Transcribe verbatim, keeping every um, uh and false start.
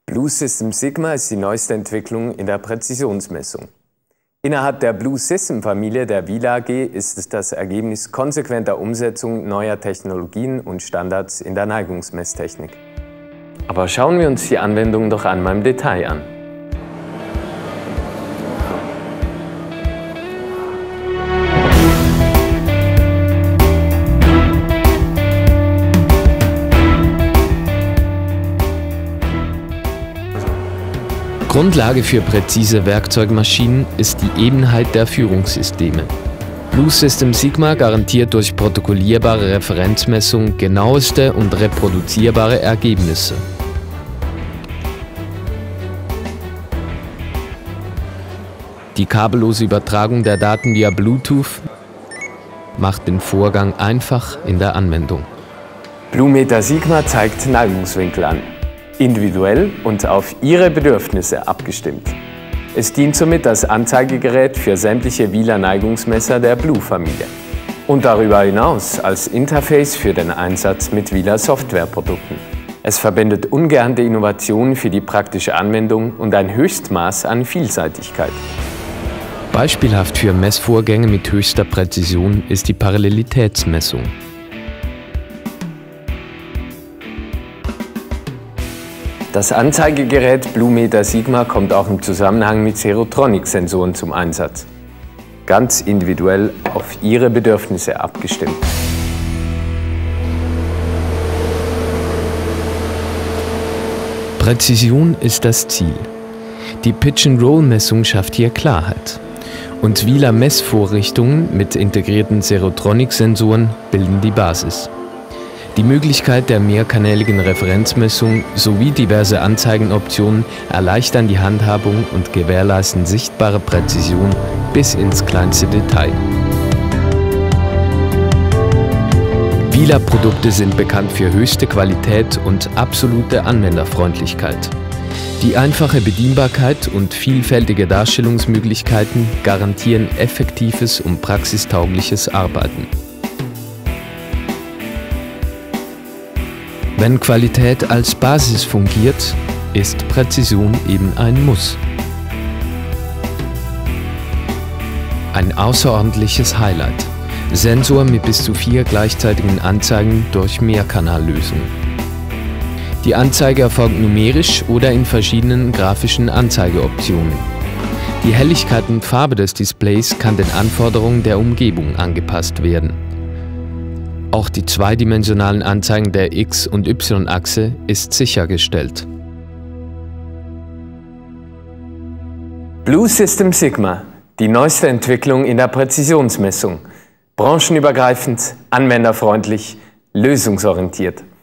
Blue System Sigma ist die neueste Entwicklung in der Präzisionsmessung. Innerhalb der Blue System-Familie der Wieler A G ist es das Ergebnis konsequenter Umsetzung neuer Technologien und Standards in der Neigungsmesstechnik. Aber schauen wir uns die Anwendung doch einmal im Detail an. Grundlage für präzise Werkzeugmaschinen ist die Ebenheit der Führungssysteme. Blue System Sigma garantiert durch protokollierbare Referenzmessung genaueste und reproduzierbare Ergebnisse. Die kabellose Übertragung der Daten via Bluetooth macht den Vorgang einfach in der Anwendung. Blumeter Sigma zeigt Neigungswinkel an, individuell und auf Ihre Bedürfnisse abgestimmt. Es dient somit als Anzeigegerät für sämtliche Wieler Neigungsmesser der Blue-Familie und darüber hinaus als Interface für den Einsatz mit Wieler Softwareprodukten. Es verbindet ungeahnte Innovationen für die praktische Anwendung und ein Höchstmaß an Vielseitigkeit. Beispielhaft für Messvorgänge mit höchster Präzision ist die Parallelitätsmessung. Das Anzeigegerät Blumeter Sigma kommt auch im Zusammenhang mit Zerotronic-Sensoren zum Einsatz. Ganz individuell auf Ihre Bedürfnisse abgestimmt. Präzision ist das Ziel. Die Pitch-and-Roll-Messung schafft hier Klarheit. Und Wieler Messvorrichtungen mit integrierten Zerotronic-Sensoren bilden die Basis. Die Möglichkeit der mehrkanäligen Referenzmessung sowie diverse Anzeigenoptionen erleichtern die Handhabung und gewährleisten sichtbare Präzision bis ins kleinste Detail. Wieler Produkte sind bekannt für höchste Qualität und absolute Anwenderfreundlichkeit. Die einfache Bedienbarkeit und vielfältige Darstellungsmöglichkeiten garantieren effektives und praxistaugliches Arbeiten. Wenn Qualität als Basis fungiert, ist Präzision eben ein Muss. Ein außerordentliches Highlight. Sensor mit bis zu vier gleichzeitigen Anzeigen durch Mehrkanallösung. Die Anzeige erfolgt numerisch oder in verschiedenen grafischen Anzeigeoptionen. Die Helligkeit und Farbe des Displays kann den Anforderungen der Umgebung angepasst werden. Auch die zweidimensionalen Anzeigen der X- und Y-Achse ist sichergestellt. Blue System Sigma, die neueste Entwicklung in der Präzisionsmessung. Branchenübergreifend, anwenderfreundlich, lösungsorientiert.